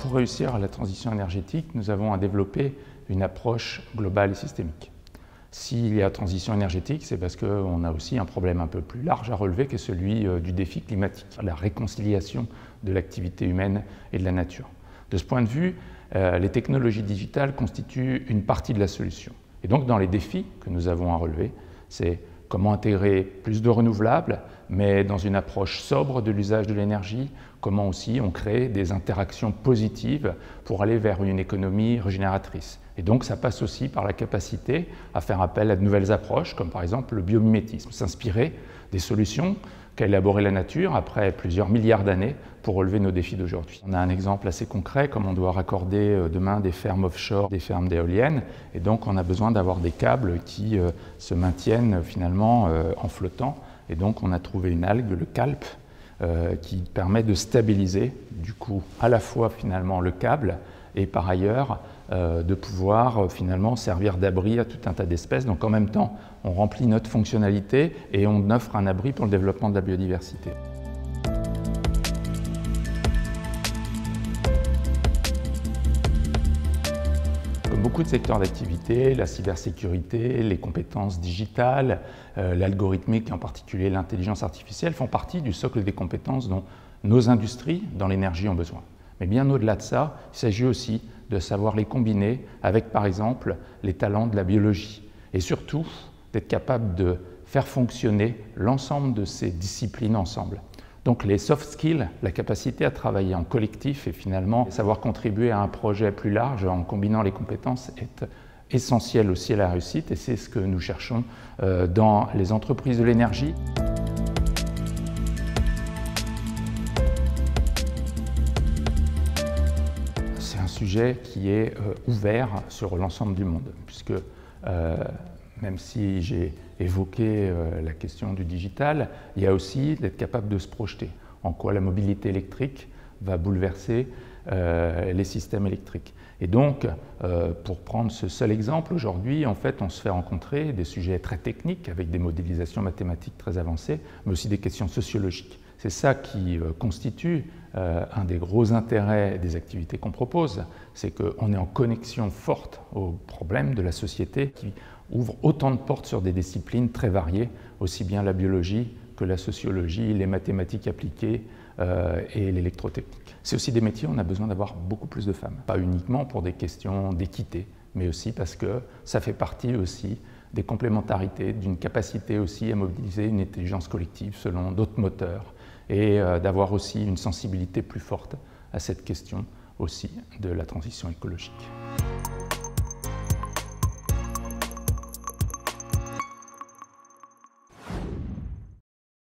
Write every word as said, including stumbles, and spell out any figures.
pour réussir la transition énergétique, nous avons à développer une approche globale et systémique. S'il y a transition énergétique, c'est parce qu'on a aussi un problème un peu plus large à relever, qui est celui du défi climatique, la réconciliation de l'activité humaine et de la nature. De ce point de vue, euh, les technologies digitales constituent une partie de la solution. Et donc, dans les défis que nous avons à relever, c'est comment intégrer plus de renouvelables, mais dans une approche sobre de l'usage de l'énergie, comment aussi on crée des interactions positives pour aller vers une économie régénératrice. Et donc ça passe aussi par la capacité à faire appel à de nouvelles approches, comme par exemple le biomimétisme, s'inspirer des solutions qu'a élaborées la nature après plusieurs milliards d'années pour relever nos défis d'aujourd'hui. On a un exemple assez concret, comme on doit raccorder demain des fermes offshore, des fermes d'éoliennes, et donc on a besoin d'avoir des câbles qui euh, se maintiennent finalement euh, en flottant, et donc on a trouvé une algue, le calpe, euh, qui permet de stabiliser du coup à la fois finalement le câble et par ailleurs euh, de pouvoir euh, finalement servir d'abri à tout un tas d'espèces. Donc en même temps, on remplit notre fonctionnalité et on offre un abri pour le développement de la biodiversité. Comme beaucoup de secteurs d'activité, la cybersécurité, les compétences digitales, euh, l'algorithmique et en particulier l'intelligence artificielle font partie du socle des compétences dont nos industries dans l'énergie ont besoin. Mais bien au-delà de ça, il s'agit aussi de savoir les combiner avec, par exemple, les talents de la biologie. Et surtout, d'être capable de faire fonctionner l'ensemble de ces disciplines ensemble. Donc les soft skills, la capacité à travailler en collectif et finalement savoir contribuer à un projet plus large en combinant les compétences est essentiel aussi à la réussite. Et c'est ce que nous cherchons dans les entreprises de l'énergie. C'est un sujet qui est euh, ouvert sur l'ensemble du monde, puisque euh, même si j'ai évoqué euh, la question du digital, il y a aussi d'être capable de se projeter. En quoi la mobilité électrique va bouleverser euh, les systèmes électriques. Et donc, euh, pour prendre ce seul exemple, aujourd'hui, en fait, on se fait rencontrer des sujets très techniques avec des modélisations mathématiques très avancées, mais aussi des questions sociologiques. C'est ça qui euh, constitue euh, un des gros intérêts des activités qu'on propose, c'est qu'on est en connexion forte aux problèmes de la société qui ouvre autant de portes sur des disciplines très variées, aussi bien la biologie que la sociologie, les mathématiques appliquées euh, et l'électrotechnique. C'est aussi des métiers où on a besoin d'avoir beaucoup plus de femmes, pas uniquement pour des questions d'équité, mais aussi parce que ça fait partie aussi des complémentarités, d'une capacité aussi à mobiliser une intelligence collective selon d'autres moteurs et euh, d'avoir aussi une sensibilité plus forte à cette question aussi de la transition écologique.